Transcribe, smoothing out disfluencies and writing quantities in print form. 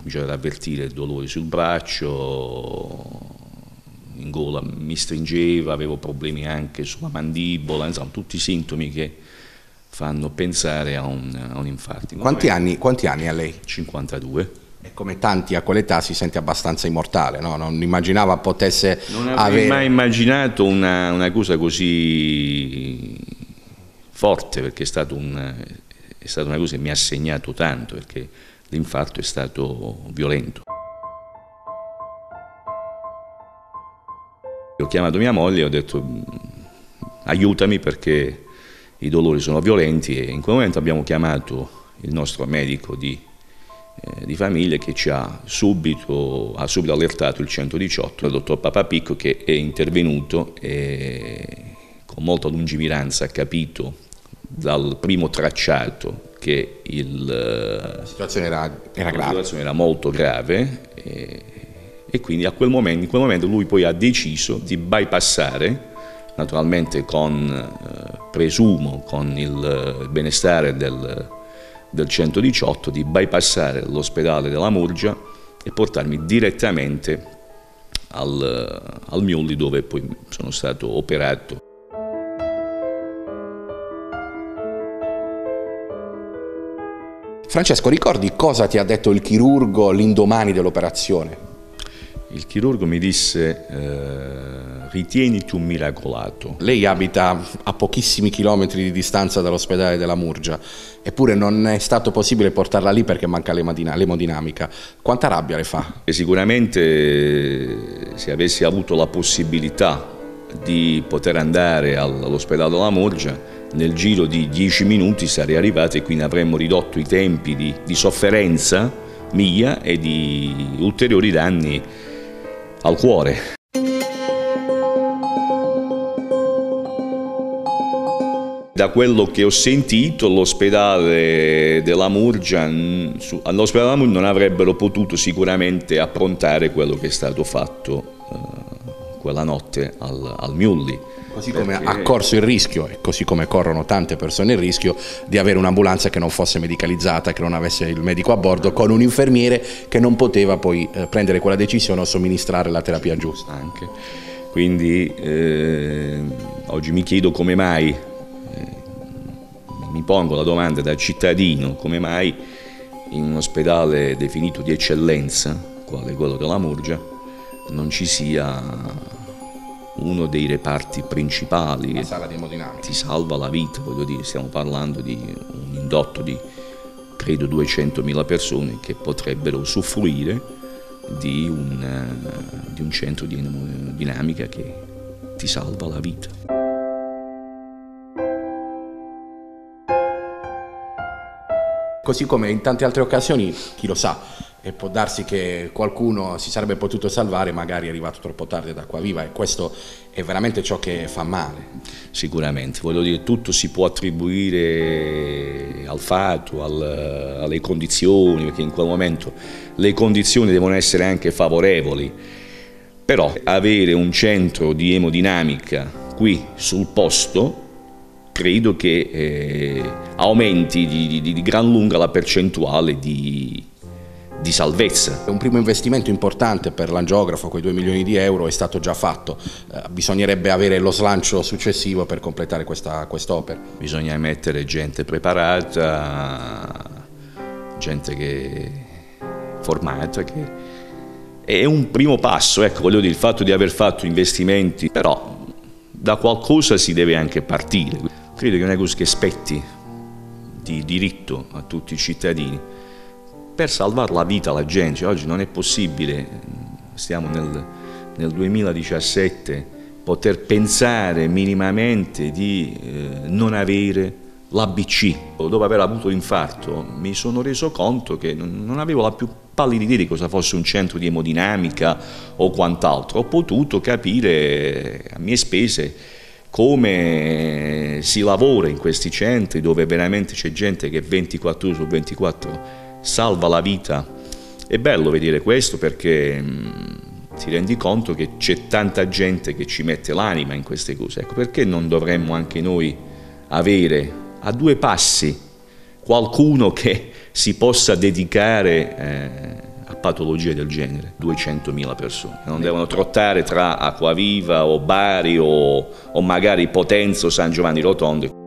cominciato ad avvertire dolori sul braccio, in gola mi stringeva, avevo problemi anche sulla mandibola, insomma tutti i sintomi che fanno pensare a un infarto. Quanti anni ha lei? 52. E come tanti a quell'età si sente abbastanza immortale, no? Non immaginava potesse non avrei mai immaginato una cosa così forte, perché è stata una cosa che mi ha segnato tanto, perché l'infarto è stato violento. Ho chiamato mia moglie e ho detto aiutami perché i dolori sono violenti, e in quel momento abbiamo chiamato il nostro medico di famiglia, che ci ha subito allertato il 118, il dottor Papapicco, che è intervenuto e con molta lungimiranza ha capito dal primo tracciato che la situazione era molto grave, e quindi in quel momento lui poi ha deciso di bypassare, naturalmente presumo con il benestare del 118, di bypassare l'ospedale della Murgia e portarmi direttamente al Miulli, dove poi sono stato operato. Francesco, ricordi cosa ti ha detto il chirurgo l'indomani dell'operazione? Il chirurgo mi disse ritieniti un miracolato. Lei abita a pochissimi chilometri di distanza dall'ospedale della Murgia, eppure non è stato possibile portarla lì perché manca l'emodinamica. Quanta rabbia le fa? E sicuramente se avessi avuto la possibilità di poter andare all'ospedale della Murgia, nel giro di 10 minuti sarei arrivato, e quindi avremmo ridotto i tempi di sofferenza mia e di ulteriori danni al cuore. Da quello che ho sentito, all'ospedale della Murgia non avrebbero potuto sicuramente approntare quello che è stato fatto quella notte al Miulli. Così come ha corso il rischio, e così come corrono tante persone il rischio, di avere un'ambulanza che non fosse medicalizzata, che non avesse il medico a bordo, con un infermiere che non poteva poi prendere quella decisione o somministrare la terapia giusta. Anche. Quindi oggi mi chiedo come mai, mi pongo la domanda da cittadino, come mai in un ospedale definito di eccellenza, quale quello della Murgia, non ci sia uno dei reparti principali. La sala di emodinamica. Ti salva la vita, voglio dire, stiamo parlando di un indotto di credo 200.000 persone che potrebbero usufruire di un centro di emodinamica che ti salva la vita. Così come in tante altre occasioni, chi lo sa, e può darsi che qualcuno si sarebbe potuto salvare, magari è arrivato troppo tardi da qua viva, e questo è veramente ciò che fa male. Sicuramente, voglio dire, tutto si può attribuire al fatto, alle condizioni, perché in quel momento le condizioni devono essere anche favorevoli, però avere un centro di emodinamica qui sul posto credo che aumenti di gran lunga la percentuale di salvezza. Un primo investimento importante per l'angiografo, quei 2 milioni di euro, è stato già fatto. Bisognerebbe avere lo slancio successivo per completare quest'opera. Bisogna mettere gente preparata, gente formata, che è un primo passo, ecco, voglio dire, il fatto di aver fatto investimenti, però da qualcosa si deve anche partire. Credo che è una cosa che spetti di diritto a tutti i cittadini per salvare la vita alla gente. Oggi non è possibile, stiamo nel 2017, poter pensare minimamente di non avere l'ABC. Dopo aver avuto l'infarto mi sono reso conto che non avevo la più pallida idea di cosa fosse un centro di emodinamica o quant'altro. Ho potuto capire a mie spese come si lavora in questi centri, dove veramente c'è gente che 24 ore su 24 salva la vita. È bello vedere questo, perché ti rendi conto che c'è tanta gente che ci mette l'anima in queste cose. Ecco, perché non dovremmo anche noi avere a 2 passi qualcuno che si possa dedicare a patologie del genere 200.000 persone, non devono trottare tra Acquaviva o Bari o magari Potenza o San Giovanni Rotondo.